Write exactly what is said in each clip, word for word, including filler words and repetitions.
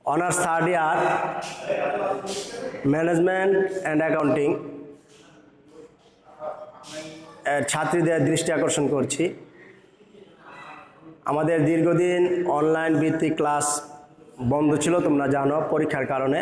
Honours third year management and accounting ছাত্রীদের দৃষ্টি আকর্ষণ করছি। আমাদের দীর্ঘদিন অনলাইন ভিত্তিক ক্লাস বন্ধ ছিল, তোমরা জানো, পরীক্ষার কারণে।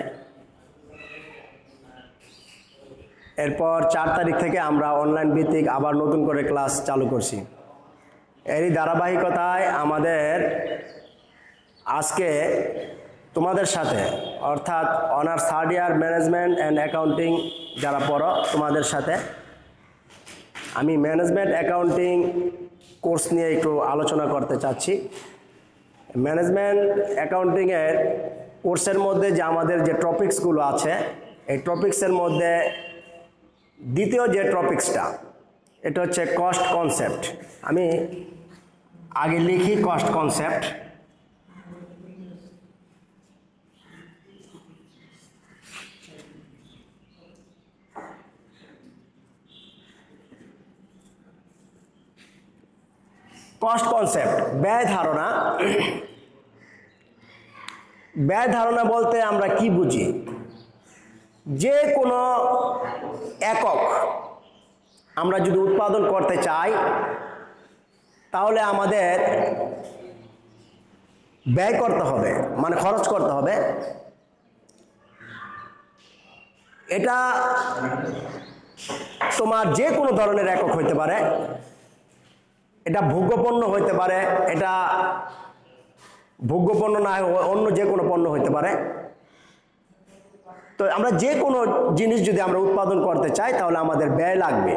এরপর চার তারিখ থেকে আমরা অনলাইন ভিত্তিক আবার নতুন করে ক্লাস চালু করছি। এরই ধারাবাহিকতায় আমাদের আজকে তোমাদের সাথে, অর্থাৎ honours third year management and accounting যারা পড়ো, তোমাদের সাথে আমি ম্যানেজমেন্ট অ্যাকাউন্টিং কোর্স নিয়ে একটু আলোচনা করতে চাচ্ছি। ম্যানেজমেন্ট অ্যাকাউন্টিংয়ের কোর্সের মধ্যে যে আমাদের যে টপিকসগুলো আছে, এই টপিক্সের মধ্যে দ্বিতীয় যে টপিক্সটা, এটা হচ্ছে কস্ট কনসেপ্ট। আমি আগে লিখি কস্ট কনসেপ্ট। কস্ট কনসেপ্ট, ব্যয় ধারণা। ব্যয় ধারণা বলতে আমরা কি বুঝি? যে কোনো একক আমরা যদি উৎপাদন করতে চাই, তাহলে আমাদের ব্যয় করতে হবে, মানে খরচ করতে হবে। এটা তোমার যে কোনো ধরনের একক হইতে পারে, এটা ভোগ্যপণ্য হইতে পারে, এটা ভোগ্যপণ্য না অন্য যে কোনো পণ্য হইতে পারে। তো আমরা যে কোনো জিনিস যদি আমরা উৎপাদন করতে চাই, তাহলে আমাদের ব্যয় লাগবে।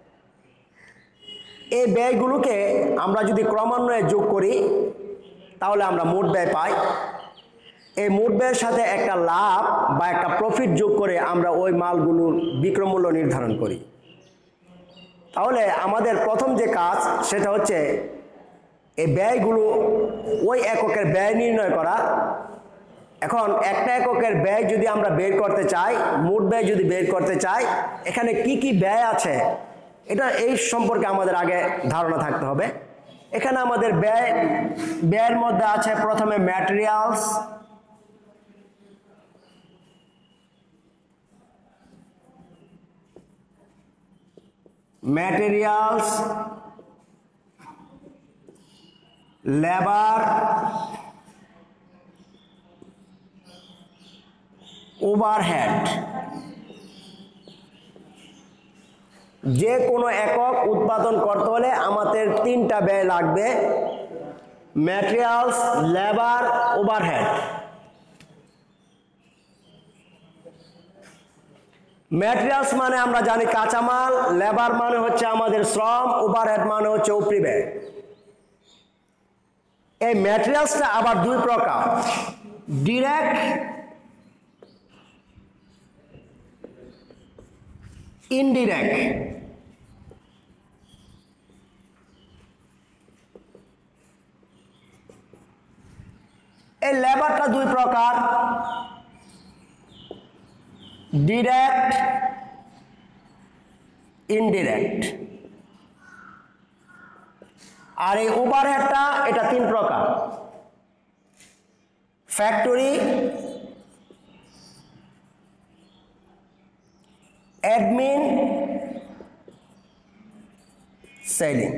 এই ব্যয়গুলোকে আমরা যদি ক্রমান্বয়ে যোগ করি, তাহলে আমরা মোট ব্যয় পাই। এই মোট ব্যয়ের সাথে একটা লাভ বা একটা প্রফিট যোগ করে আমরা ওই মালগুলোর বিক্রয় মূল্য নির্ধারণ করি। তাহলে আমাদের প্রথম যে কাজ, সেটা হচ্ছে এই ব্যয়গুলো, ওই এককের ব্যয় নির্ণয় করা। এখন একটা এককের ব্যয় যদি আমরা বের করতে চাই, মোট ব্যয় যদি বের করতে চাই, এখানে কি কি ব্যয় আছে, এটা এই সম্পর্কে আমাদের আগে ধারণা থাকতে হবে। এখানে আমাদের ব্যয় ব্যয়ের মধ্যে আছে প্রথমে ম্যাটেরিয়ালস, ম্যাটেরিয়ালস, লেবার, ওভারহেড। যে কোনো একক উৎপাদন করতে হলে আমাদের তিনটা ব্যয় লাগবে: ম্যাটেরিয়ালস, লেবার, ওভারহেড। ম্যাটেরিয়ালস মানে আমরা জানি কাঁচামাল, লেবার মানে হচ্ছে আমাদের শ্রম, ওভারহেড মানে হচ্ছে উপরি ব্যয়। এই ম্যাটেরিয়ালসটা আবার দুই প্রকার: ডিরেক্ট, ইনডিরেক্ট। এই লেবারটা দুই প্রকার: ডিরেক্ট, ইনডিরেক্ট। আর এই ওভারহেডটা, এটা তিন প্রকার: ফ্যাক্টরি, অ্যাডমিন, সেলিং।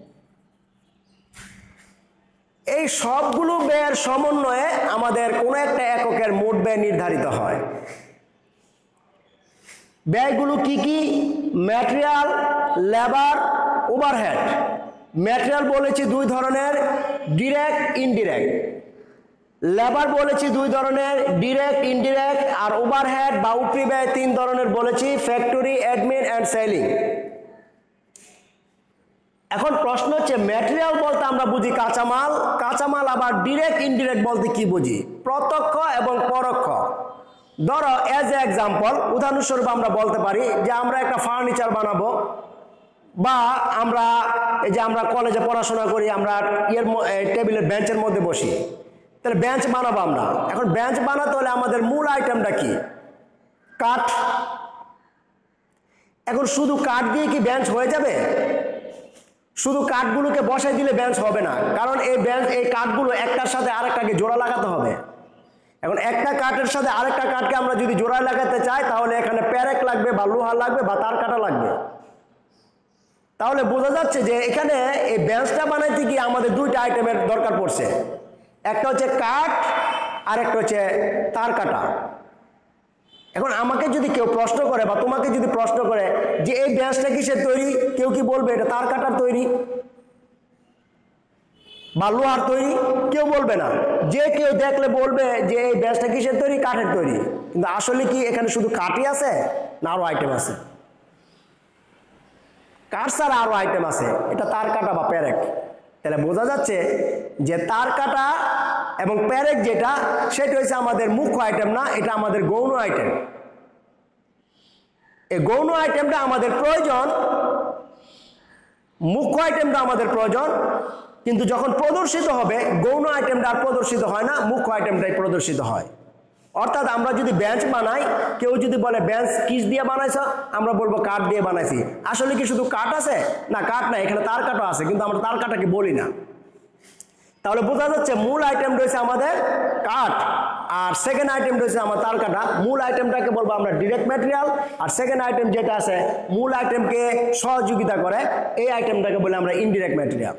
এই সবগুলো ব্যয়ের সমন্বয়ে আমাদের কোনো একটা এককের মোট ব্যয় নির্ধারিত হয়। ব্যয়গুলো কি কি? Material, labour, overhead. ম্যাটেরিয়াল বলেছি দুই ধরনের: ডিরেক্ট, ইনডিরেক্ট। লেবার বলেছি দুই ধরনের: ডিরেক্ট, ইনডিরেক্ট। আর ওভারহেড বা উপরি ব্যয় তিন ধরনের বলেছি: ফ্যাক্টরি, অ্যাডমিন অ্যান্ড সেলিং। এখন প্রশ্ন হচ্ছে, ম্যাটেরিয়াল বলতে আমরা বুঝি কাঁচামাল। কাঁচামাল আবার ডিরেক্ট, ইনডিরেক্ট বলতে কি বুঝি? প্রত্যক্ষ এবং পরোক্ষ। ধরো, এজ এ এক্সাম্পল, উদাহরণস্বরূপ আমরা বলতে পারি যে আমরা একটা ফার্নিচার বানাবো, বা আমরা এই যে আমরা কলেজে পড়াশোনা করি, আমরা ইয়ের টেবিলের বেঞ্চের মধ্যে বসি, তাহলে বেঞ্চ বানাবো আমরা। এখন বেঞ্চ বানাতে হলে আমাদের মূল আইটেমটা কি? কাঠ। এখন শুধু কাঠ দিয়ে কি বেঞ্চ হয়ে যাবে? শুধু কাঠগুলোকে বসাই দিলে বেঞ্চ হবে না, কারণ এই বেঞ্চ এই কাঠগুলো একটার সাথে আরেকটাকে জোড়া লাগাতে হবে। এখন একটা কাঠের সাথে আরেকটা কাঠকে আমরা যদি জোড়ায় লাগাতে চাই তাহলে এখানে প্যারেক লাগবে বা লোহা লাগবে বা তার কাটা লাগবে। তাহলে বোঝা যাচ্ছে যে এখানে এই বেঞ্চটা বানাইতে গিয়ে আমাদের দুইটা আইটেমের দরকার পড়ছে, একটা হচ্ছে কাঠ আর একটা হচ্ছে তার কাটা। এখন আমাকে যদি কেউ প্রশ্ন করে বা তোমাকে যদি প্রশ্ন করে যে এই বেঞ্চটা কিসের তৈরি, কেউ কি বলবে এটা তার কাটার তৈরি বা লোহার তৈরি? কেউ বলবে না। যে কেউ দেখলে বলবে যে এই বেঞ্চটা কিসের তৈরি, কাঠের তৈরি। কিন্তু আসলে কি এখানে শুধু কাঠই আছে না আরো আইটেম আছে? কাঠ ছাড়া আরো আইটেম আছে, এটা তার কাটা বা প্যারেক। তাহলে বোঝা যাচ্ছে যে তার কাটা এবং প্যারেক যেটা, সেটা হচ্ছে আমাদের মুখ্য আইটেম না, এটা আমাদের গৌণ আইটেম। এই গৌণ আইটেমটা আমাদের প্রয়োজন, মুখ্য আইটেমটা আমাদের প্রয়োজন, কিন্তু যখন প্রদর্শিত হবে গৌণ আইটেমটা আর প্রদর্শিত হয় না, মুখ্য আইটেমটাই প্রদর্শিত হয়। অর্থাৎ আমরা যদি বেঞ্চ বানাই, কেউ যদি বলে বেঞ্চ কিস দিয়ে বানাইছ, আমরা বলবো কাঠ দিয়ে বানাইছি। আসলে কি শুধু কাঠ আছে? না, কাঠ না, এখানে তার কাটা আছে, কিন্তু আমরা তার কাটাকে বলি না। তাহলে বোঝা যাচ্ছে মূল আইটেম রয়েছে আমাদের কাঠ আর সেকেন্ড আইটেম রয়েছে আমার তার কাটা। মূল আইটেমটাকে বলবো আমরা ডিরেক্ট ম্যাটেরিয়াল, আর সেকেন্ড আইটেম যেটা আছে মূল আইটেমকে সহযোগিতা করে, এই আইটেমটাকে বলে আমরা ইনডিরেক্ট ম্যাটেরিয়াল।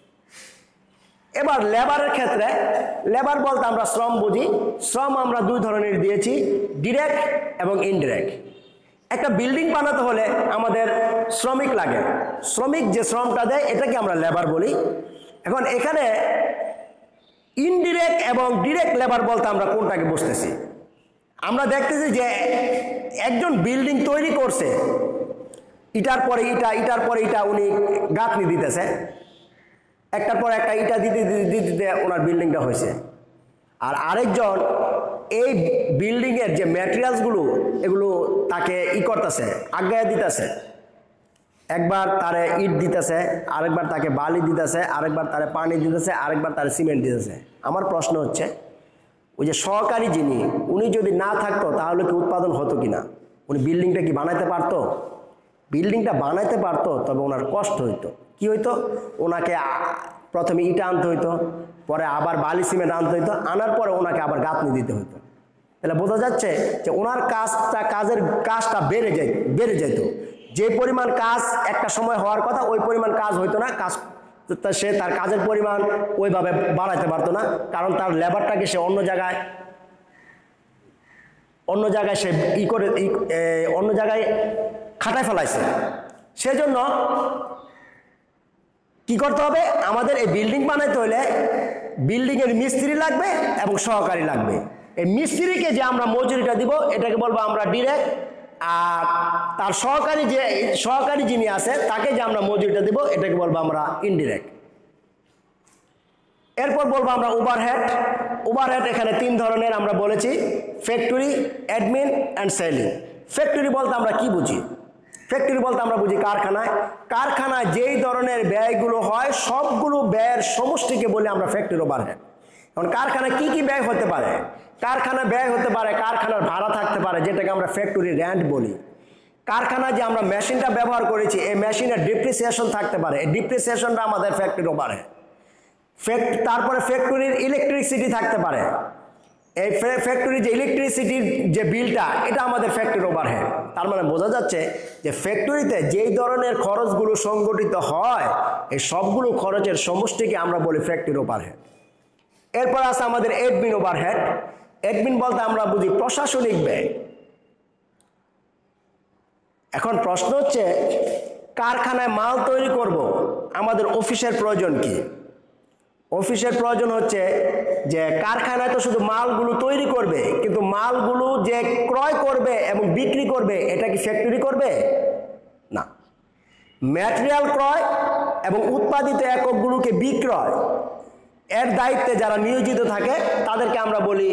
এবার লেবারের ক্ষেত্রে, লেবার বলতে আমরা শ্রম বুঝি। শ্রম আমরা দুই ধরনের দিয়েছি, ডিরেক্ট এবং ইনডিরেক্ট। একটা বিল্ডিং বানাতে হলে আমাদের শ্রমিক লাগে, শ্রমিক যে শ্রমটা দেয় এটাকে আমরা লেবার বলি। এখন এখানে ইনডিরেক্ট এবং ডিরেক্ট লেবার বলতে আমরা কোনটাকে বুঝতেছি? আমরা দেখতেছি যে একজন বিল্ডিং তৈরি করছে, ইটার পরে ইটা, ইটার পরে ইটা উনি গাঁথনি দিতেছে, একটার পর একটা ইটা দিতে দিতে দিতে ওনার বিল্ডিংটা হয়েছে। আর আরেকজন এই বিল্ডিংয়ের যে ম্যাটেরিয়ালসগুলো এগুলো তাকে ই করতেছে, আজ্ঞা দিতেছে। একবার তারে ইট দিতেছে, আরেকবার তাকে বালি দিতেছে, আরেকবার তারে পানি দিতেছে, আরেকবার তারে সিমেন্ট দিতেছে। আমার প্রশ্ন হচ্ছে, ওই যে সহকারী যিনি, উনি যদি না থাকতো তাহলে কি উৎপাদন হতো কিনা? উনি বিল্ডিংটা কি বানাইতে পারতো? বিল্ডিংটা বানাইতে পারতো, তবে ওনার কষ্ট হইতো। কি হইতো? ওনাকে প্রথমে ইটা আনতে হইতো, পরে আবার বালি সিমেন্ট আনতে হইতো, আনার পরে ওনাকে আবার গাঁথনি দিতে হইতো। তাহলে বোঝা যাচ্ছে যে ওনার কাজটা, কাজের কাজটা বেড়ে যাই বেড়ে যেত। যে পরিমাণ কাজ একটা সময় হওয়ার কথা ওই পরিমাণ কাজ হইতো না, কাজ সে তার কাজের পরিমাণ ওইভাবে বাড়াইতে পারতো না, কারণ তার লেবারটাকে সে অন্য জায়গায় অন্য জায়গায় সে ই করে অন্য জায়গায় খাটায় ফেলাইছে। সেজন্য কি করতে হবে? আমাদের এই বিল্ডিং বানাইতে হলে বিল্ডিংয়ের মিস্ত্রি লাগবে এবং সহকারী লাগবে। এই মিস্ত্রিকে যে আমরা মজুরিটা দিব এটাকে বলবো আমরা ডিরেক্ট, আর তার সহকারী যে সহকারী যিনি আছে তাকে যে আমরা মজুরিটা দিব এটাকে বলবো আমরা ইনডিরেক্ট। এরপর বলবো আমরা ওভারহেড। ওভারহেড এখানে তিন ধরনের আমরা বলেছি, factory, admin and selling. Factory বলতে আমরা কি বুঝি? ফ্যাক্টরি বলতে আমরা বুঝি কারখানায়। কারখানায় যেই ধরনের ব্যয়গুলো হয় সবগুলো ব্যয়ের সমষ্টিকে বলে আমরা ফ্যাক্টরি ওভারহেড। এখন কারখানায় কি কি ব্যয় হতে পারে? কারখানা ব্যয় হতে পারে, কারখানার ভাড়া থাকতে পারে যেটাকে আমরা ফ্যাক্টরি রেন্ট বলি। কারখানায় যে আমরা মেশিনটা ব্যবহার করেছি এই মেশিনের ডিপ্রিসিয়েশন থাকতে পারে, এই ডিপ্রিসিয়েশনটা আমাদের ফ্যাক্টরি ওভারহেড। তারপরে ফ্যাক্টরির ইলেকট্রিসিটি থাকতে পারে, এই ফ্যাক্টরির যে ইলেকট্রিসিটির যে বিলটা এটা আমাদের ফ্যাক্টরি ওভারহেড। তার মানে বোঝা যাচ্ছে যে ফ্যাক্টরিতে যেই ধরনের খরচগুলো সংগঠিত হয় এই সবগুলো খরচের সমষ্টিকে আমরা বলি ফ্যাক্টরি ওভারহেড। এরপর আছে আমাদের অ্যাডমিন ওভারহেড। অ্যাডমিন বলতে আমরা বুঝি প্রশাসনিক ব্যয়। এখন প্রশ্ন হচ্ছে, কারখানায় মাল তৈরি করব, আমাদের অফিসের প্রয়োজন কি? অফিসের প্রয়োজন হচ্ছে যে কারখানায় তো শুধু মালগুলো তৈরি করবে, কিন্তু মালগুলো যে ক্রয় করবে এবং বিক্রি করবে এটা কি ফ্যাক্টরি করবে? না। ম্যাটেরিয়াল ক্রয় এবং উৎপাদিত এককগুলোকে বিক্রয় এর দায়িত্বে যারা নিয়োজিত থাকে তাদেরকে আমরা বলি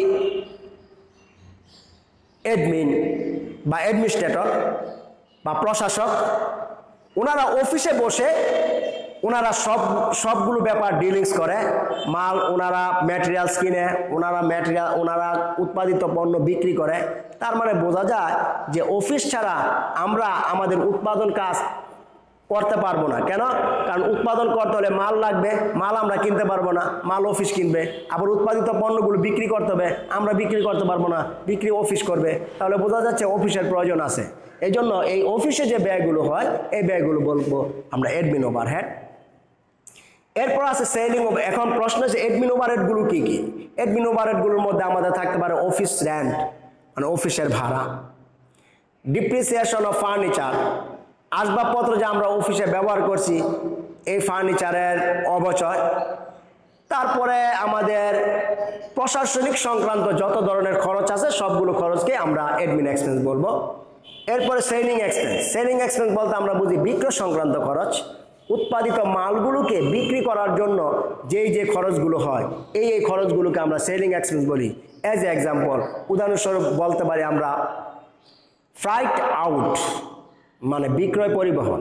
অ্যাডমিন বা অ্যাডমিনিস্ট্রেটর বা প্রশাসক। ওনারা অফিসে বসে ওনারা সব সবগুলো ব্যাপার ডিলিংস করে। মাল ওনারা ম্যাটেরিয়ালস কিনে, ওনারা ম্যাটেরিয়াল ওনারা উৎপাদিত পণ্য বিক্রি করে। তার মানে বোঝা যায় যে অফিস ছাড়া আমরা আমাদের উৎপাদন কাজ করতে পারবো না। কেন? কারণ উৎপাদন করতে হলে মাল লাগবে, মাল আমরা কিনতে পারবো না, মাল অফিস কিনবে। আবার উৎপাদিত পণ্যগুলো বিক্রি করতে হবে, আমরা বিক্রি করতে পারবো না, বিক্রি অফিস করবে। তাহলে বোঝা যাচ্ছে অফিসের প্রয়োজন আছে। এই জন্য এই অফিসে যে ব্যয়গুলো হয় এই ব্যয়গুলো বলবো আমরা অ্যাডমিন ওভারহেড। এরপর আছে সেলিং। এখন প্রশ্ন হচ্ছে অ্যাডমিন ওভারহেডগুলো কি কি? অ্যাডমিন ওভারহেডগুলোর মধ্যে আমাদের থাকতে পারে অফিস রেন্ট, মানে অফিসের ভাড়া, ডিপ্রিসিয়েশন অফ ফার্নিচার, আসবাবপত্র যে আমরা অফিসে ব্যবহার করছি এই ফার্নিচারের অবচয়, তারপরে আমাদের প্রশাসনিক সংক্রান্ত যত ধরনের খরচ আছে সবগুলো খরচকে আমরা অ্যাডমিন এক্সপেন্স বলবো। এরপরে সেলিং এক্সপেন্স। সেলিং এক্সপেন্স বলতে আমরা বুঝি বিক্রয় সংক্রান্ত খরচ, উৎপাদিত মালগুলোকে বিক্রি করার জন্য যেই যে খরচগুলো হয় এই এই খরচগুলোকে আমরা সেলিং এক্সপেন্স বলি। অ্যাজ এ এক্সাম্পল, উদাহরণস্বরূপ বলতে পারি আমরা ফ্রাইট আউট, মানে বিক্রয় পরিবহন,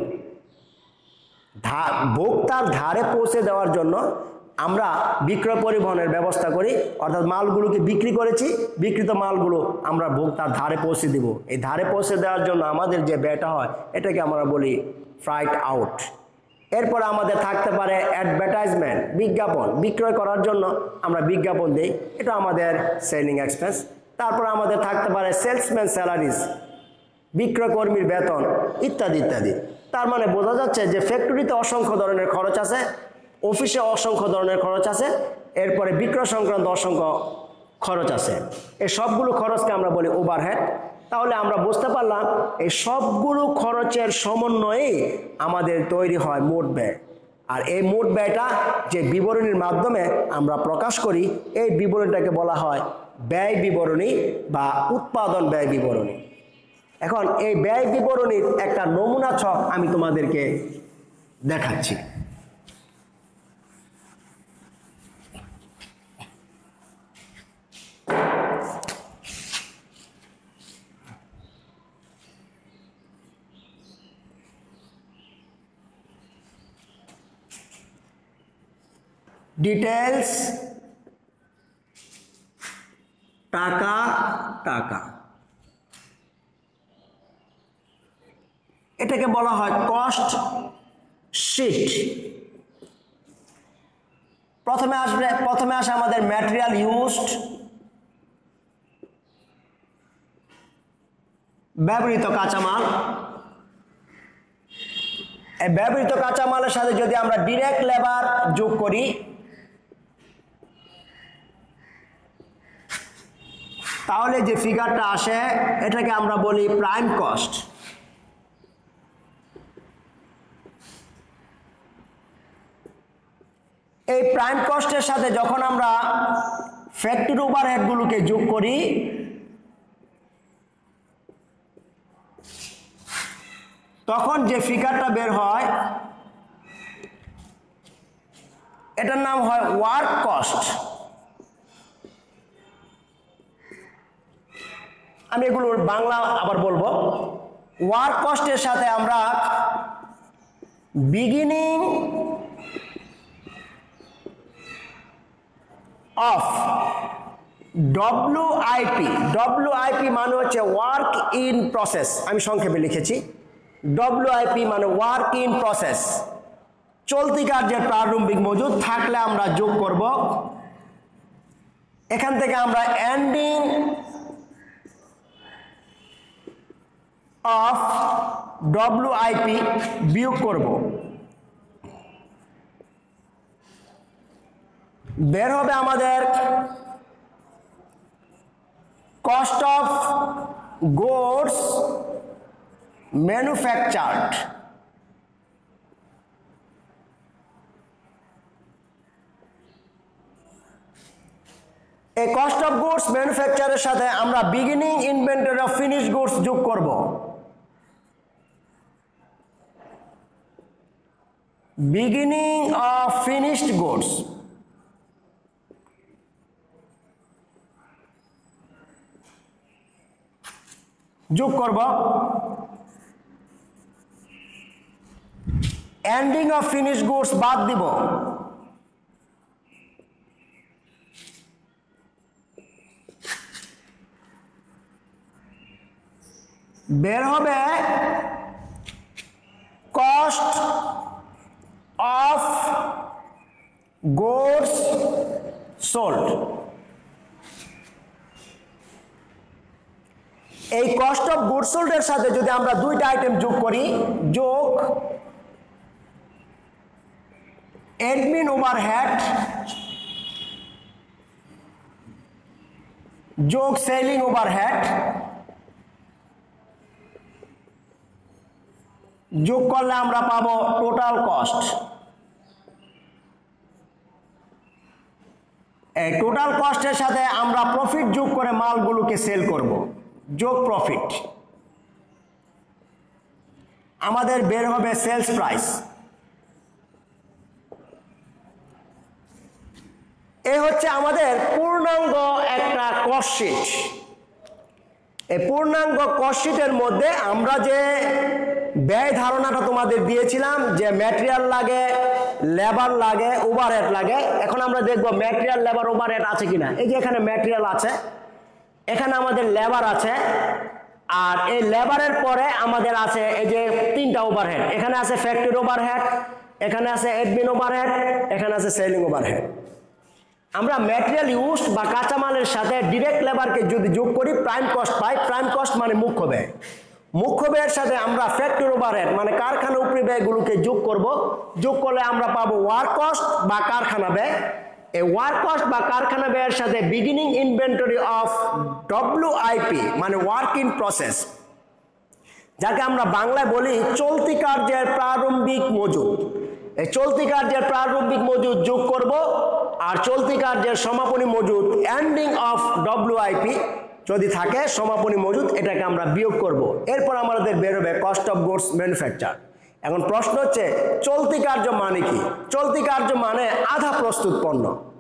ভোক্তার ধারে পৌঁছে দেওয়ার জন্য আমরা বিক্রয় পরিবহনের ব্যবস্থা করি, অর্থাৎ মালগুলোকে বিক্রি করেছি, বিক্রিত মালগুলো আমরা ভোক্তার ধারে পৌঁছে দিব। এই ধারে পৌঁছে দেওয়ার জন্য আমাদের যে ব্যয়টা হয় এটাকে আমরা বলি ফ্রাইট আউট। এরপর আমাদের থাকতে পারে অ্যাডভার্টাইজমেন্ট, বিজ্ঞাপন, বিক্রয় করার জন্য আমরা বিজ্ঞাপন দিই, এটা আমাদের সেলিং এক্সপেন্স। তারপর আমাদের থাকতে পারে সেলসম্যান স্যালারিজ, বিক্রয় কর্মীর বেতন ইত্যাদি ইত্যাদি। তার মানে বোঝা যাচ্ছে যে ফ্যাক্টরিতে অসংখ্য ধরনের খরচ আছে, অফিসে অসংখ্য ধরনের খরচ আছে, এরপরে বিক্রয় সংক্রান্ত অসংখ্য খরচ আছে। এই সবগুলো খরচকে আমরা বলি ওভারহেড। তাহলে আমরা বুঝতে পারলাম এই সবগুলো খরচের সমন্বয়ে আমাদের তৈরি হয় মোট ব্যয়। আর এই মোট ব্যয়টা যে বিবরণীর মাধ্যমে আমরা প্রকাশ করি এই বিবরণীটাকে বলা হয় ব্যয় বিবরণী বা উৎপাদন ব্যয় বিবরণী। এখন এই ব্যয় বিবরণীর একটা নমুনা ছক আমি তোমাদেরকে দেখাচ্ছি। ডিটেলস, টাকা টাকা, এটাকে বলা হয় কস্ট শিট। প্রথমে আসবে প্রথমে আসে আমাদের ম্যাটেরিয়াল ইউজড, ব্যবহৃত কাঁচামাল। এই ব্যবহৃত কাঁচামালের সাথে যদি আমরা ডিরেক্ট লেবার যোগ করি তাহলে যে ফিগারটা আসে এটাকে আমরা বলি প্রাইম কস্ট। এই প্রাইম কস্টের সাথে যখন আমরা ফ্যাক্টরি ওভারহেডগুলোকে যোগ করি তখন যে ফিগারটা বের হয় এটার নাম হয় ওয়ার্ক কস্ট। আমি এগুলোর বাংলা আবার বলবো। ওয়ার্ক কস্টের সাথে আমরা বিগিনিং অফ ডব্লিউআইপি, ডব্লিউআইপি মানে হচ্ছে ওয়ার্ক ইন প্রসেস, আমি সংক্ষেপে লিখেছি। ডব্লিউআইপি মানে ওয়ার্ক ইন প্রসেস, চলতি কার্যের প্রারম্ভিক মজুদ থাকলে আমরা যোগ করব। এখান থেকে আমরা এন্ডিং অফ ডব্লিউআইপি বিয়োগ করব। বের হবে আমাদের কস্ট অফ গুডস ম্যানুফ্যাকচার্ড। এই কস্ট অফ গুডস ম্যানুফ্যাকচারের সাথে আমরা beginning inventory of finish goods যোগ করব। বিগিনিং অফ ফিনিশড গুডস যোগ করব। এন্ডিং অফ ফিনিশ গুডস বাদ দিব। বের হবে কস্ট গুডস সোল্ড। এই কস্ট অফ গুডস সোল্ড এর সাথে যদি আমরা দুইটা আইটেম যোগ করি, যোগ অ্যাডমিন ওভারহেড যোগ সেলিং ওভারহেড, যোগ করলে আমরা পাবো টোটাল কস্ট। এই টোটাল কস্টের সাথে আমরা প্রফিট যোগ করে মালগুলোকে সেল করব, যোগ প্রফিট। আমাদের বের হবে সেলস প্রাইস। এই হচ্ছে আমাদের পূর্ণাঙ্গ একটা কস্ট শিট। এই পূর্ণাঙ্গ কস্ট শিটের মধ্যে আমরা যে ব্যয় ধারণাটা তোমাদের দিয়েছিলাম, যে ম্যাটেরিয়াল লাগে, লেবার লাগে, ওভারহেড লাগে। এখন আমরা দেখব ম্যাটেরিয়াল, লেবার, ওভারহেড আছে কিনা। এই যে এখানে ম্যাটেরিয়াল আছে, এখানে আমাদের লেবার আছে, আর এই লেবারের পরে আমাদের আছে এই যে তিনটা ওভারহেড। এখানে আছে ফ্যাক্টরি ওভারহেড, এখানে আছে অ্যাডমিন ওভারহেড, এখানে আছে সেলিং ওভারহেড। আমরা ম্যাটেরিয়াল ইউজ বা কাঁচামালের সাথে ডিরেক্ট লেবারকে যদি যোগ করি প্রাইম কস্ট পাই। প্রাইম কস্ট মানে মুখ্য ব্যয়। মুখ্য ব্যয়ের সাথে আমরা ফ্যাক্টরি ওভারহেড মানে কারখানা উপরি ব্যয়গুলোকে যোগ করব। যোগ করলে আমরা পাবো ওয়ার্ক কস্ট বা কারখানা ব্যয়। এই ওয়ার্ক কস্ট বা কারখানা ব্যয়ের সাথে বিগিনিং ইনভেন্টরি অফ ডব্লিউআইপি মানে ওয়ার্ক ইন প্রসেস, যাকে আমরা বাংলায় বলি চলতি কার্যের প্রারম্ভিক মজুদ। এই চলতি কার্যের প্রারম্ভিক মজুদ যোগ করব, আর চলতি কার্যের সমাপনী মজুদ এন্ডিং অফ ডব্লিউআইপি যদি থাকে সমাপনী মজুদ, এটাকে আমরা বিয়োগ করব। এরপর আমাদের বেরোবে কস্ট অফ গুডস ম্যানুফ্যাকচার। এখন প্রশ্ন হচ্ছে চলতি কার্য মানে কি? চলতি কার্য মানে আধা প্রস্তুত পণ্য।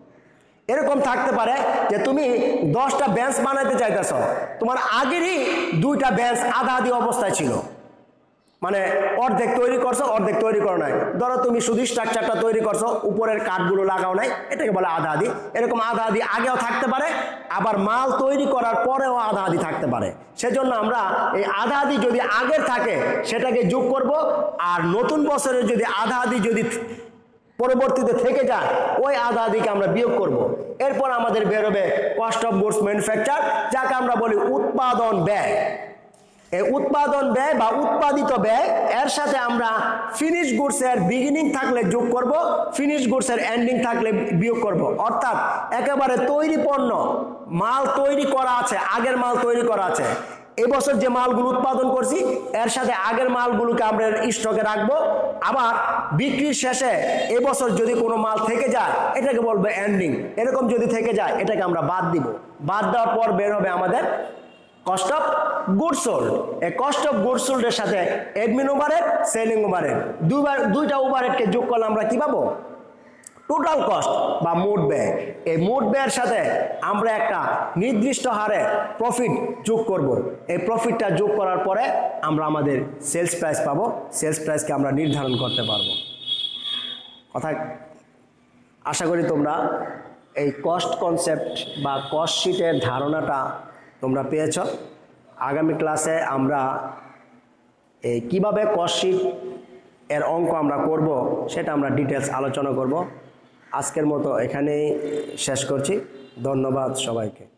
এরকম থাকতে পারে যে তুমি দশটা বেঞ্চ বানাইতে চাইতেছ, তোমার আগেরই দুইটা বেঞ্চ আধা আধি অবস্থায় ছিল, মানে অর্ধেক তৈরি করছো অর্ধেক তৈরি করো নাই। ধরো তুমি শুধু স্ট্রাকচারটা তৈরি করছো, উপরের কাঠগুলো লাগাও নাই, এটাকে বলে আধা আধি। এরকম আধা আধি আগেও থাকতে পারে, আবার মাল তৈরি করার পরেও আধা আধি থাকতে পারে। সেজন্য আমরা এই আধা আধি যদি আগের থাকে সেটাকে যোগ করব, আর নতুন বছরে যদি আধা আধি যদি পরবর্তীতে থেকে যায় ওই আধা আধিকে আমরা বিয়োগ করব। এরপর আমাদের বেরোবে কস্ট অফ গুডস ম্যানুফ্যাকচার, যাকে আমরা বলি উৎপাদন ব্যয়। এই উৎপাদন ব্যয় বা উৎপাদিত ব্যয়, এর সাথে আমরা ফিনিশ গুডস এর বিগিনিং থাকলে যোগ করব, ফিনিশ গুডস এর এন্ডিং থাকলে বিয়োগ করব। অর্থাৎ একেবারে তৈরি পণ্য, মাল তৈরি করা আছে, আগের মাল তৈরি করা আছে, এবছর যে মালগুলো উৎপাদন করছি এর সাথে আগের মালগুলোকে আমরা স্টকে রাখবো। আবার বিক্রির শেষে এবছর যদি কোনো মাল থেকে যায় এটাকে বলবো এন্ডিং। এরকম যদি থেকে যায় এটাকে আমরা বাদ দিব। বাদ দেওয়ার পর বের হবে আমাদের কস্ট অফ গুডস সোল্ড। এই কস্ট অফ গুডস সোল্ড এর সাথে অ্যাডমিন ওভারহেড, সেলিং ওভারহেড, দুইবার দুইটা ওভারহেডকে যোগ করলে আমরা কি পাবো? টোটাল কস্ট বা মোট ব্যয়। এই মোট ব্যয়ের সাথে আমরা একটা নির্দিষ্ট হারে প্রফিট যোগ করব। এই প্রফিটটা যোগ করার পরে আমরা আমাদের সেলস প্রাইস পাবো। সেলস প্রাইসকে আমরা নির্ধারণ করতে পারবো। কথা আশা করি তোমরা এই কস্ট কনসেপ্ট বা কস্ট শিটের ধারণাটা তোমরা পেয়েছ। আগামী ক্লাসে আমরা এই কিভাবে কস্ট শিট এর অঙ্ক আমরা করব সেটা আমরা ডিটেলস আলোচনা করব। আজকের মতো এখানেই শেষ করছি। ধন্যবাদ সবাইকে।